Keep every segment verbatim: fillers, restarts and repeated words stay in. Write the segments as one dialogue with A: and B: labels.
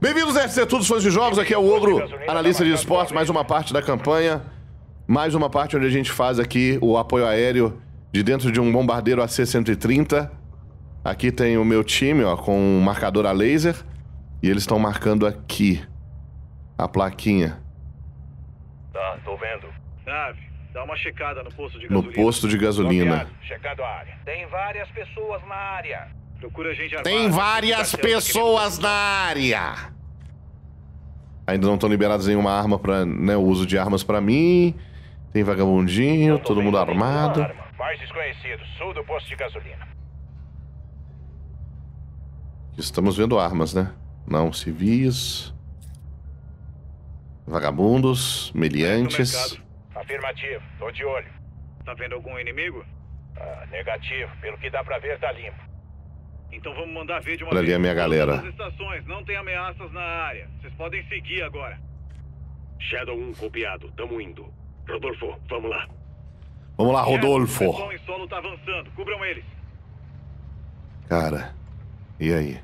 A: Bem-vindos a F C Tudo, fãs de jogos, aqui é o Ogro, analista de esportes, mais uma parte da campanha, mais uma parte onde a gente faz aqui o apoio aéreo de dentro de um bombardeiro A C cento e trinta. Aqui tem o meu time, ó, com um marcador a laser, e eles estão marcando aqui a plaquinha.
B: Tá, tô vendo.
C: Nave, dá uma checada no posto de gasolina.
A: No posto de gasolina.
B: Copiado, checado a área. Tem várias pessoas na área.
C: Procura gente armada.
A: Tem várias pessoas na área. Ainda não estão liberadas nenhuma arma para, né, o uso de armas pra mim. Tem vagabundinho, todo mundo armado.
B: Arma. Mais desconhecido, sul do posto de gasolina.
A: Estamos vendo armas, né? Não civis. Vagabundos, meliantes.
B: Afirmativo, tô de olho.
C: Tá vendo algum inimigo?
B: Ah, negativo, pelo que dá pra ver tá limpo.
C: Então vamos mandar ver de uma
A: Olha
C: vez.
A: ali a minha galera.
C: Todas as estações, não tem ameaças na área. Vocês podem seguir agora.
D: Shadow um copiado, tamo indo. Rodolfo, vamos lá.
A: Vamos lá,
C: O
A: Rodolfo.
C: pessoal em solo tá avançando, cubram eles.
A: Cara, e aí?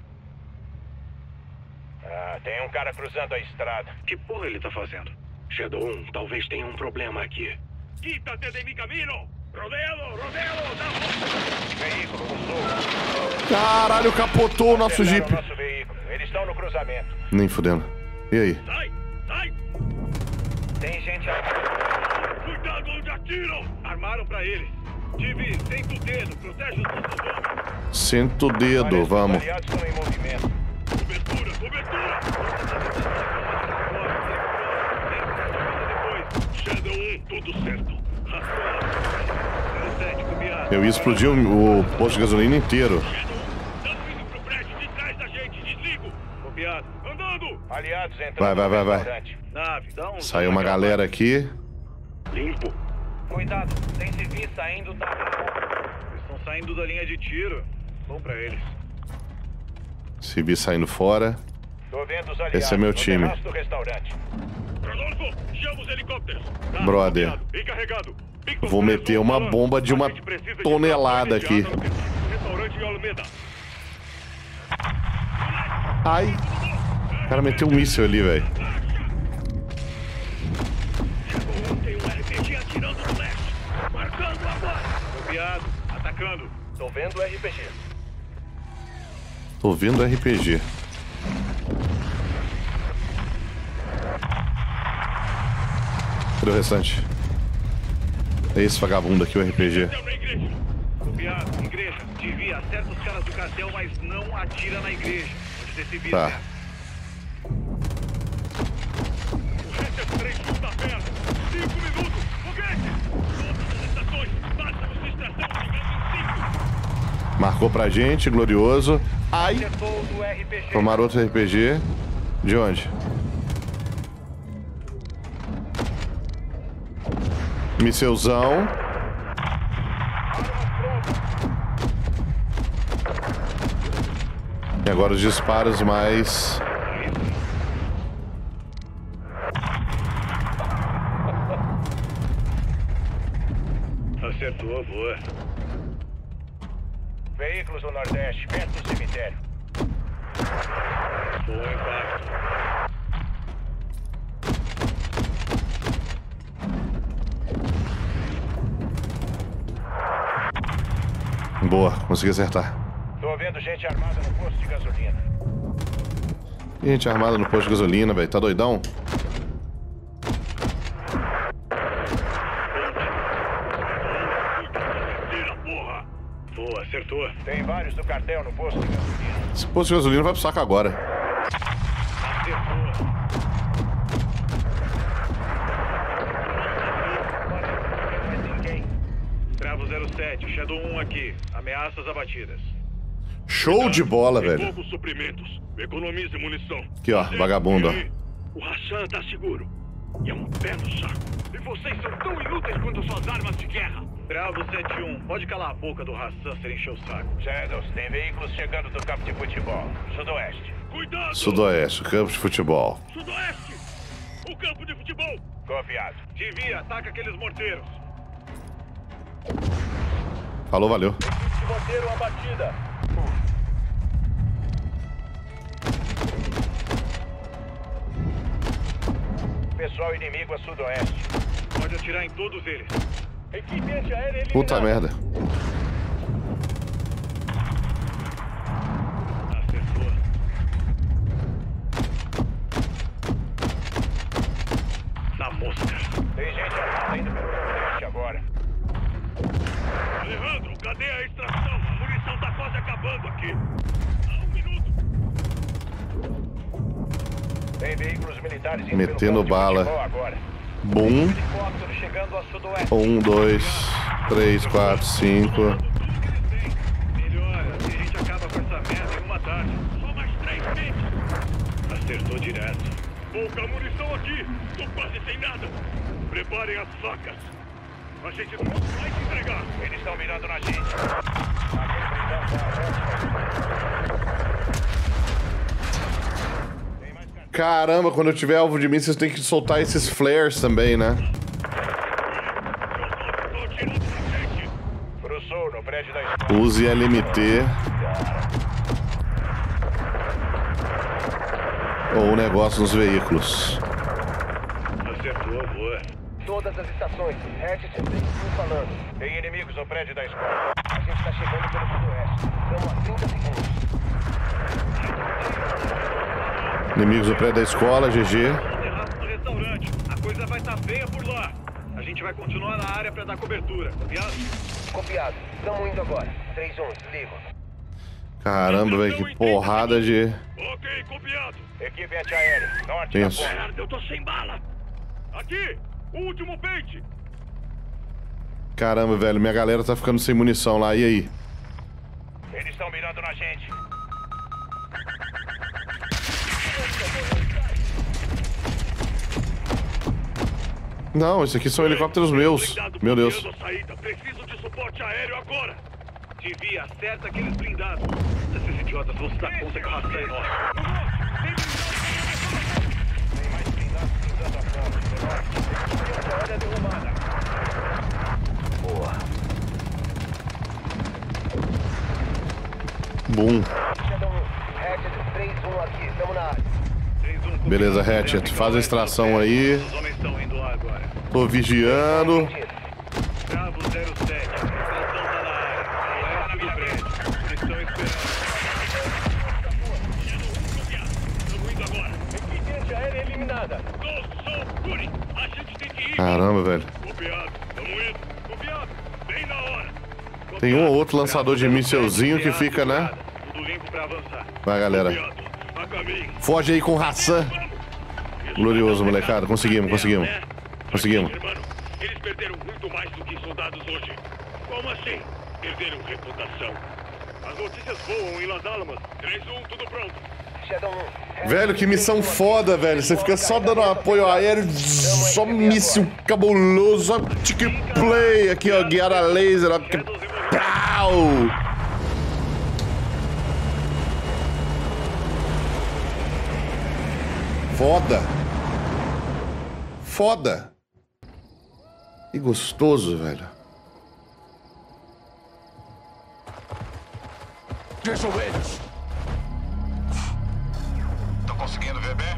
B: Ah, tem um cara cruzando a estrada.
C: Que porra ele tá fazendo?
D: Shadow um, talvez tenha um problema aqui.
C: Quítate de mi camino! Rodealo, rodealo, dá
B: Veículo no sul.
A: Caralho, capotou o nosso
B: Acertaram
A: Jeep.
B: o nosso veículo. Eles estão no cruzamento.
A: Nem fudendo. E aí?
C: Sai, sai!
B: Tem gente armada.
C: Cuidado onde atiram! Armaram pra eles. Tive, senta o dedo, protege os nossos homens.
A: Senta o dedo,
B: Parece que os
A: vamos.
B: aliados estão em movimento.
C: Cobertura, cobertura!
D: Shadow um, tudo certo.
A: Eu ia explodir o, o posto de gasolina inteiro.
C: Estamos indo pro prédio de trás da gente, desligo! Copiado, andando!
B: Aliados entrando
A: Vai, vai,
B: no
A: vai, vai.
B: restaurante.
C: Nave, dá um...
A: Saiu uma galera aqui.
D: Limpo.
B: Cuidado, tem civis saindo da...
C: Eles estão saindo da linha de tiro. Bom pra eles.
A: Civis saindo fora.
B: Tô vendo os aliados
A: Esse é meu
B: no
A: time.
B: terraço do restaurante.
C: Rodolfo, chama os helicópteros! Tá,
A: Brother.
C: copiado, bem carregado. Victor
A: Vou
C: Flores,
A: meter uma
C: falando.
A: bomba de uma
C: A gente precisa de
A: tonelada
C: tração
A: aqui.
C: imediata no restaurante em Alameda.
A: Ai. O cara meteu um míssil ali, velho.
C: Tem um R P G atirando no leste. Marcando agora. Copiado, atacando.
B: Tô vendo o R P G.
A: Tô vendo R P G. Cadê o restante? É esse vagabundo aqui, o R P G.
C: Na igreja. Copiado, igreja. Devia, acerta os caras do cartel, mas não atira na igreja. Onde ter civis,
A: Tá.
C: né? O Retter três está perto. Cinco minutos. Foguete! Todas as estações. Máximo de extração chegando em cinco.
A: Marcou pra gente, glorioso. Ai.
B: Acertou do R P G.
A: Tomaram outro R P G. De onde? Missilzão. E agora os disparos mais...
C: Acertou, boa.
B: Veículos no nordeste, perto do cemitério.
C: Bom impacto.
A: Boa, consegui acertar.
B: Tô vendo gente armada no posto de gasolina.
A: Gente armada no posto de gasolina, velho. Tá doidão?
C: Tira, porra! Boa, acertou.
B: Tem vários do cartel no posto de gasolina.
A: Esse posto de gasolina vai pro saco agora.
C: Acertou.
B: Mais ninguém.
C: Bravo zero sete, Shadow um aqui. Ameaças abatidas.
A: Show de bola,
D: Tem
A: velho.
D: poucos suprimentos. Economize munição.
A: Aqui, ó, vagabundo, ó.
D: O Hassan tá seguro. E é um pé no saco. E vocês são tão inúteis quanto suas armas de guerra.
C: Bravo sete um, pode calar a boca do Hassan se ele encher o saco.
B: Shadows, tem veículos chegando do campo de futebol. Sudoeste.
D: Cuidado!
A: Sudoeste, campo de futebol.
D: Sudoeste! O campo de futebol!
B: Confiado.
C: Devia, ataca aqueles morteiros.
A: Falou, valeu.
B: Equipe de morteiro abatida. pessoal inimigo a sudoeste.
D: Pode atirar em todos eles.
C: Equipe antiaérea eliminada.
A: Puta merda.
D: Acertou. Na mosca.
B: Tem gente armada indo pelo nordeste agora.
D: Alejandro, cadê a extração? A munição tá quase acabando aqui. Há um minuto.
B: Tem veículos militares indo
A: Metendo
B: pelo campo de
A: bala.
B: futebol agora.
A: Bum.
B: Helicóptero chegando a sudoeste.
A: Um, dois, três, quatro, cinco.
D: Melhora, se a gente acaba com essa merda em uma tarde. Só mais três vezes. Acertou direto. Pouca munição aqui. Tô quase sem nada. Preparem as facas. A gente não vai se entregar.
B: Eles estão mirando na gente. Aquele blindado Tem mais cara.
A: Caramba, quando eu tiver alvo de mim, vocês têm que soltar esses flares também, né?
D: Tô atirando na gente.
B: Pro sul, no prédio da escola.
A: Use L M T. Ou um negócio nos veículos.
D: Acertou, boa.
B: Todas as estações. Hatchet três um falando. Tem inimigos no prédio da escola. A gente tá chegando pelo sudoeste. Estamos a trinta segundos.
A: Inimigos no prédio da escola, G G.
D: Terraço do restaurante. A coisa vai estar feia por lá. A gente vai continuar na área pra dar cobertura. Copiado?
B: Copiado. Estamos indo agora. três um, desligo.
A: Caramba, velho, que porrada de...
D: Ok, copiado.
B: Equipe antiaérea. Norte da
A: Isso.
B: ponte.
D: Merda, eu tô sem bala. Aqui, o último pente.
A: Caramba, velho, minha galera tá ficando sem munição lá, e aí?
B: Eles estão mirando na gente.
A: Não, esses aqui são helicópteros meus.
D: Blindado
A: Meu Deus.
D: bloqueando a saída. Preciso de suporte aéreo agora. Desvia, acerta aqueles blindados. Esses idiotas vão se dar conta que o Hassan é nosso.
B: Tem mais blindados cruzando a ponte. Do norte. Equipe antiaérea derrubada. Boa.
A: Bum.
B: Shadow um. Hatchet três um aqui. Estamos na área.
D: três um copiado.
A: Beleza, Hatchet, faz a extração aí.
D: Os homens estão indo lá agora.
A: Tô vigiando.
D: Bravo zero sete. A extração tá na área. Oeste do prédio. Estão esperando. Estamos indo agora.
C: Equipe antiaérea eliminada.
D: Ghost, Soul, Fury. A gente tem que ir.
A: Caramba, velho.
D: Copiado. Tamo indo. Copiado. Bem na hora.
A: Tem um ou outro lançador de mísselzinho que fica, né?
D: Tudo limpo pra avançar.
A: Vai, galera.
D: Copiado. A caminho.
A: Foge aí com o Hassan. Glorioso, molecada. Conseguimos, conseguimos. Conseguimos.
D: Irmão, eles perderam muito mais do que soldados hoje. Como assim? Perderam reputação. As notícias voam em Las Almas. três um, tudo pronto.
B: Shadow um.
A: Velho, que missão foda, velho. Você fica só dando apoio aéreo, só míssil cabuloso, só tic play aqui, ó, guiada laser, ó. que- Pau! Foda. Foda. E gostoso, velho.
E: Deixa eles.
F: Tô conseguindo ver bem?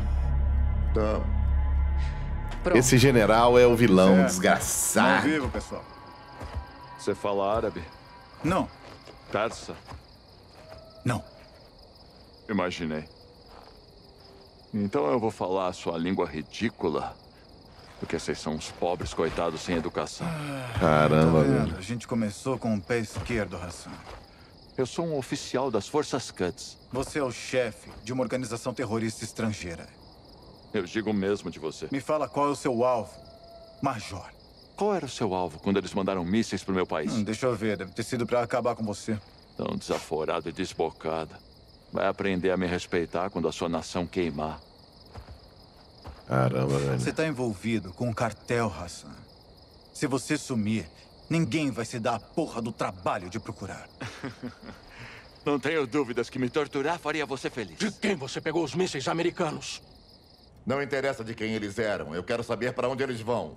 A: Esse general é o vilão,
F: É. Não
A: desgraçado.
F: vivo, pessoal.
E: Você fala árabe?
F: Não,
E: Persa?
F: não.
E: Imaginei. Então eu vou falar a sua língua ridícula. Porque vocês são uns pobres coitados sem educação.
A: Caramba,
F: Tá vendo?
A: velho.
F: A gente começou com o pé esquerdo, Hassan.
E: Eu sou um oficial das Forças Quds.
F: Você é o chefe de uma organização terrorista estrangeira.
E: Eu digo mesmo de você.
F: Me fala qual é o seu alvo, Major.
E: Qual era o seu alvo quando eles mandaram mísseis pro meu país?
F: Hum, deixa eu ver, deve ter sido pra acabar com você.
E: Tão desaforado e desbocada. Vai aprender a me respeitar quando a sua nação queimar.
A: Caramba, velho.
F: Você tá envolvido com um cartel, Hassan. Se você sumir, ninguém vai se dar a porra do trabalho de procurar.
E: Não tenho dúvidas que me torturar faria você feliz.
G: De quem você pegou os mísseis americanos?
H: Não interessa de quem eles eram. Eu quero saber para onde eles vão.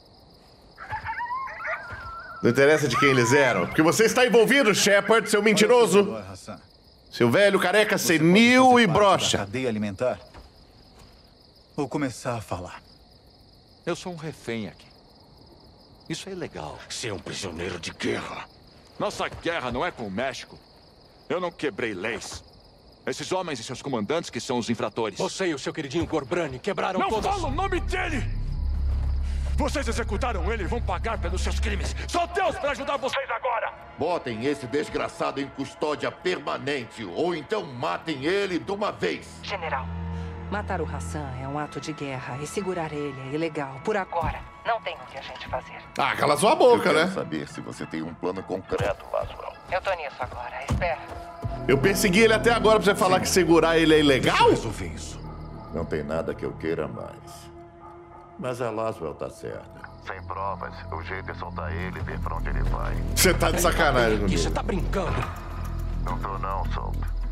A: Não interessa de quem eles eram. Porque você está envolvido, Shepard, seu mentiroso.
F: Qual é o seu Hassan?
A: Seu velho careca
F: Você pode
A: senil
F: fazer
A: e
F: parte
A: broxa.
F: da cadeia alimentar? Ou começar a falar?
E: Eu sou um refém aqui. Isso é ilegal.
G: Você é um prisioneiro de guerra.
E: Nossa guerra não é com o México. Eu não quebrei leis. Esses homens e seus comandantes que são os infratores.
G: Você e o seu queridinho Gorbrani quebraram
E: Não
G: todas...
E: fala o nome dele! Vocês executaram ele e vão pagar pelos seus crimes. Só Deus para ajudar vocês agora!
H: Botem esse desgraçado em custódia permanente, ou então matem ele de uma vez.
I: General, matar o Hassan é um ato de guerra e segurar ele é ilegal. Por agora, não tem o que a gente fazer.
A: Ah, cala sua boca,
H: Eu quero
A: né?
H: saber se você tem um plano concreto, Laswell.
I: Eu tô nisso agora, espera.
A: Eu persegui ele até agora pra você falar que segurar ele é ilegal?
F: Resolver isso.
H: Não tem nada que eu queira mais. Mas a Laswell tá certa. Sem provas, o jeito é soltar ele e ver pra onde ele vai.
A: Você tá de sacanagem
G: Que
A: comigo.
G: você tá brincando?
H: Não tô não, Soap.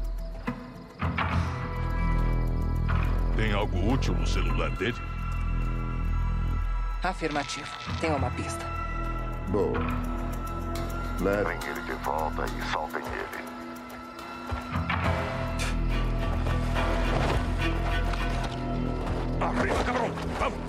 C: Tem algo útil no celular dele?
I: Afirmativo. Tem uma pista.
H: Boa. Levem ele de volta e soltem ele.
C: Arriba, cabrão! Vamos!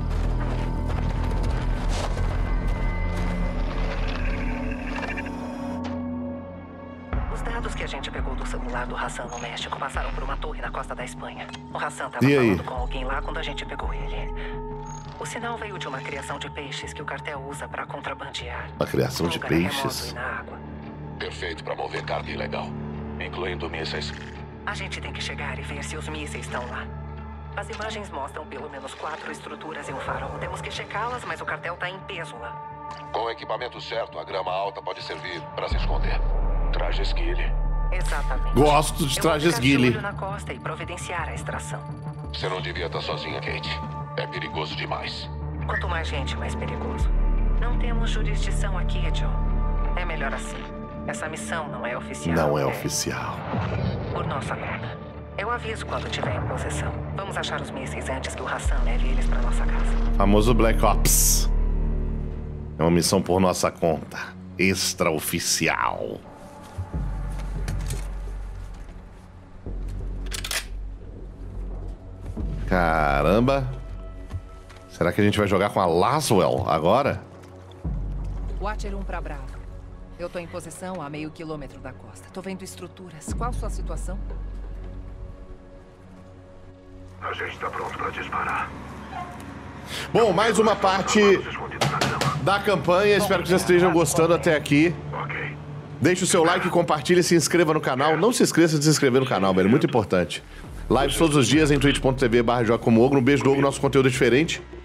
I: Os dados que a gente pegou do celular do Hassan no México passaram por uma torre na costa da Espanha. O Hassan tava
A: E aí?
I: falando com alguém lá quando a gente pegou ele. O sinal veio de uma criação de peixes que o cartel usa pra contrabandear.
A: Uma criação
I: Um
A: de
I: lugar
A: peixes?
I: remoto e na água.
J: Perfeito para mover carga ilegal, incluindo mísseis.
I: A gente tem que chegar e ver se os mísseis estão lá. As imagens mostram pelo menos quatro estruturas e um farol. Temos que checá-las, mas o cartel tá em peso lá.
J: Com o equipamento certo, a grama alta pode servir para se esconder. Traje esquile.
I: Exatamente.
A: Gosto de
I: Eu
A: trajes
I: vou ficar de
A: Guile.
I: olho na costa e providenciar a extração.
J: Você não devia estar sozinha, Kate. É perigoso demais.
I: Quanto mais gente, mais perigoso. Não temos jurisdição aqui, John. É melhor assim. Essa missão não é oficial.
A: Não é oficial.
I: Por nossa conta. Eu aviso quando tiver em possessão. Vamos achar os mísseis antes que o Hassan leve eles pra nossa casa.
A: Famoso Black Ops. É uma missão por nossa conta. Extraoficial. Caramba. Será que a gente vai jogar com a Laswell agora?
K: Watcher um pra Bravo. Eu tô em posição a meio quilômetro da costa. Tô vendo estruturas. Qual sua situação?
C: A gente tá pronto pra disparar.
A: Bom, mais uma parte da campanha. Espero que vocês estejam gostando até aqui.
C: Ok.
A: Deixe o seu like, compartilhe e se inscreva no canal. Não se esqueça de se inscrever no canal, velho. Muito importante. Lives todos os dias em twitch ponto tv barra joga como ogro. Um beijo do ogro, nosso conteúdo é diferente.